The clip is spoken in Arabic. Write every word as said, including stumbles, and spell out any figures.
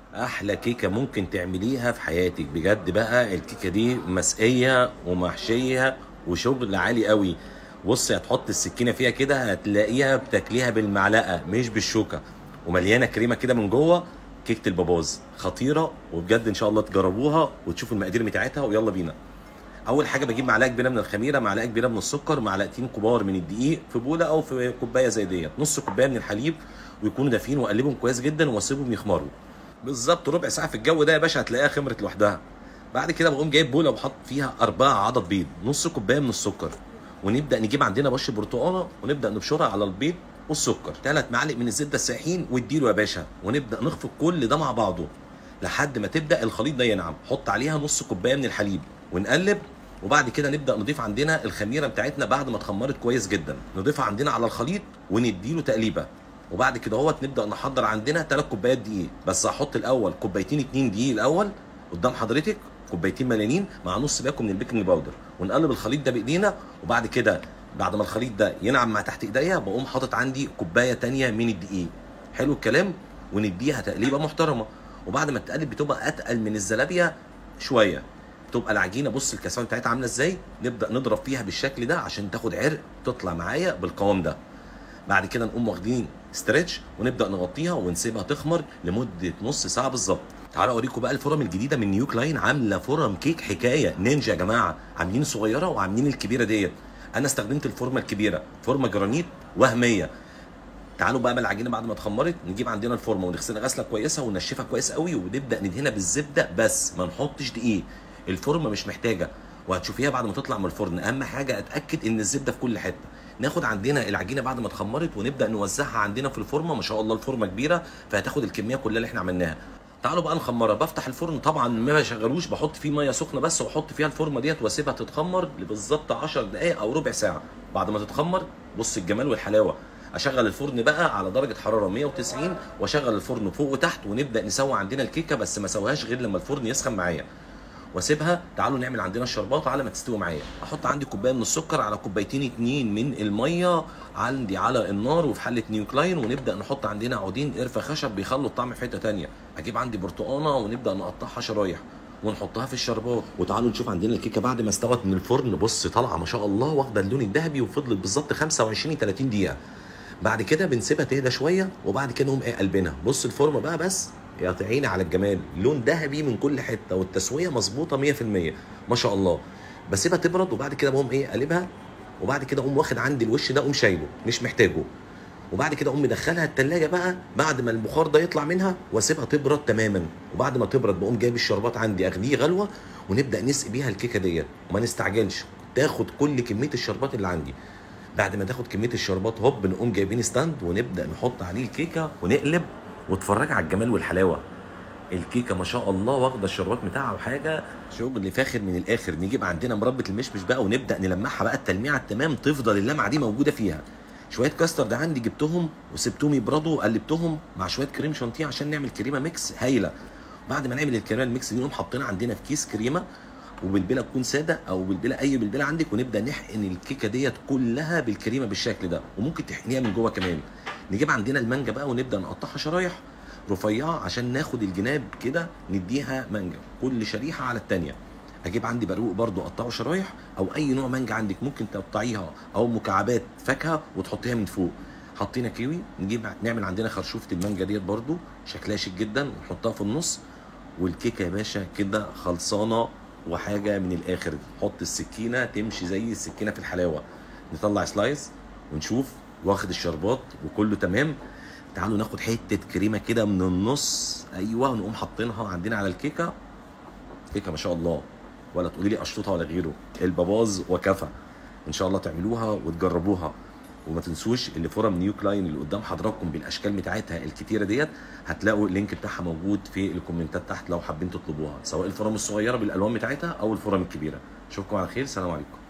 احلى كيكه ممكن تعمليها في حياتك بجد بقى. الكيكه دي مسقيه ومحشيه وشغل عالي قوي. بصي، هتحط السكينه فيها كده هتلاقيها بتاكليها بالمعلقه مش بالشوكه، ومليانه كريمه كده من جوه. كيكه الباباز خطيره، وبجد ان شاء الله تجربوها وتشوفوا المقادير بتاعتها، ويلا بينا. اول حاجه بجيب معلقه كبيره من الخميره، معلقه كبيره من السكر، معلقتين كبار من الدقيق في بوله او في كوبايه زي ديت، نص كوبايه من الحليب، ويكونوا دافين، واقلبهم كويس جدا واسيبهم يخمروا بالظبط ربع ساعه. في الجو ده يا باشا هتلاقيها خمرت لوحدها. بعد كده بقوم جايب بوله وحط فيها اربع عدد بيض، نص كوبايه من السكر، ونبدا نجيب عندنا بش برتقانه ونبدا نبشرها على البيض والسكر، ثلاث معالق من الزبده السايحين واديله يا باشا، ونبدا نخفق كل ده مع بعضه لحد ما تبدا الخليط ده ينعم. حط عليها نص كوبايه من الحليب ونقلب. وبعد كده نبدا نضيف عندنا الخميره بتاعتنا بعد ما اتخمرت كويس جدا، نضيفها عندنا على الخليط ونديله تقليبه. وبعد كده اهوت نبدا نحضر عندنا ثلاث كوبايات دقيق، بس هحط الاول كوبايتين اتنين دقيق الاول قدام حضرتك، كوبايتين مليانين مع نص باكو من البيكنج باودر، ونقلب الخليط ده بايدينا. وبعد كده بعد ما الخليط ده ينعم مع تحت ايديا بقوم حاطط عندي كوبايه ثانيه من الدقيق. حلو الكلام. ونديها تقليبه محترمه. وبعد ما تقلب بتبقى اتقل من الزلابيه شويه، تبقى العجينه بص الكثافه بتاعتها عامله ازاي، نبدا نضرب فيها بالشكل ده عشان تاخد عرق تطلع معايا بالقوام ده. بعد كده نقوم واخدين ستريتش ونبدا نغطيها ونسيبها تخمر لمده نص ساعه بالظبط. تعالوا اوريكم بقى الفرم الجديده من نيو كلاين، عامله فرم كيك حكايه نينجا يا جماعه، عاملين صغيره وعاملين الكبيره ديت. انا استخدمت الفورمه الكبيره، فورمه جرانيت وهميه. تعالوا بقى بالعجينه بعد ما اتخمرت نجيب عندنا الفورمه ونغسلها غسله كويسه وننشفها كويس قوي، ونبدا ندهنها بالزبده بس ما نحطش دقيق. الفورمه مش محتاجه، وهتشوفيها بعد ما تطلع من الفرن. اهم حاجه اتاكد ان الزبده في كل حته. ناخد عندنا العجينه بعد ما اتخمرت ونبدا نوزعها عندنا في الفورمه. ما شاء الله الفورمه كبيره فهتاخد الكميه كلها اللي احنا عملناها. تعالوا بقى نخمرها. بفتح الفرن طبعا ما بشغلوش، بحط فيه ميه سخنه بس، واحط فيها الفورمه ديت واسيبها تتخمر بالظبط عشر دقائق او ربع ساعه. بعد ما تتخمر بص الجمال والحلاوه، اشغل الفرن بقى على درجه حراره مية وتسعين، واشغل الفرن فوق وتحت، ونبدا نسوي عندنا الكيكه، بس ما اسويهاش غير لما الفرن يسخن معايا واسيبها. تعالوا نعمل عندنا الشربات على ما تستوي معايا. احط عندي كوبايه من السكر على كوبايتين اتنين من الميه عندي على النار وفي حله نيو كلاين، ونبدا نحط عندنا عودين قرفه خشب بيخلوا الطعم في حته ثانيه. اجيب عندي برتقانه ونبدا نقطعها شرايح ونحطها في الشربات. وتعالوا نشوف عندنا الكيكه بعد ما استوت من الفرن. بص طالعه ما شاء الله واخده اللون الذهبي، وفضلت بالظبط خمسة وعشرين تلاتين دقيقه. بعد كده بنسيبها تهدى شويه، وبعد كده نقوم ايه قلبنا. بص الفورمه بقى بس يا عيني على الجمال، لون ذهبي من كل حته، والتسويه مظبوطه مية في المية ما شاء الله. بسيبها تبرد، وبعد كده بقوم ايه قلبها، وبعد كده اقوم واخد عندي الوش ده اقوم شايله مش محتاجه. وبعد كده اقوم مدخلها التلاجة بقى بعد ما البخار ده يطلع منها، واسيبها تبرد تماما. وبعد ما تبرد بقوم جايب الشربات عندي اغليه غلوه، ونبدا نسقي بيها الكيكه ديت، وما نستعجلش، تاخد كل كميه الشربات اللي عندي. بعد ما تاخد كميه الشربات هوب نقوم جايبين ستاند ونبدا نحط عليه الكيكه ونقلب. واتفرج على الجمال والحلاوه، الكيكه ما شاء الله واخده الشربات بتاعها وحاجه شغل فاخر من الاخر. نجيب عندنا مربى المشمش بقى ونبدا نلمعها بقى التلميعه التمام، تفضل اللمعه دي موجوده فيها. شويه كاسترد عندي جبتهم وسبتهم يبردوا وقلبتهم مع شويه كريم شانتيه عشان نعمل كريمه ميكس هايله. بعد ما نعمل الكريمه الميكس دي نقوم حاطينها عندنا في كيس كريمه، وبالبله تكون ساده او بالبله اي بالبله عندك، ونبدا نحقن الكيكه ديت كلها بالكريمه بالشكل ده، وممكن تحقنيها من جوه كمان. نجيب عندنا المانجا بقى ونبدا نقطعها شرايح رفيعه عشان ناخد الجناب كده نديها مانجا، كل شريحه على الثانيه. اجيب عندي برقوق برده اقطعه شرايح، او اي نوع مانجا عندك ممكن تقطعيها، او مكعبات فاكهه وتحطيها من فوق. حطينا كيوي، نجيب نعمل عندنا خرشوفه المانجا ديت برده شكلها شيك جدا، ونحطها في النص. والكيكه يا باشا كده خلصانه وحاجه من الاخر. حط السكينه تمشي زي السكينه في الحلاوه. نطلع سلايس ونشوف واخد الشربات وكله تمام. تعالوا ناخد حته كريمه كده من النص، ايوه، ونقوم حاطينها عندنا على الكيكه. كيكه ما شاء الله، ولا تقولي لي اشطوطه ولا غيره، الباباز وكفى. ان شاء الله تعملوها وتجربوها. وما تنسوش اللي فورم نيو كلاين اللي قدام حضراتكم بالاشكال بتاعتها الكتيره ديت، هتلاقوا اللينك بتاعها موجود في الكومنتات تحت لو حابين تطلبوها، سواء الفورم الصغيره بالالوان بتاعتها او الفورم الكبيره. اشوفكم على خير، سلام عليكم.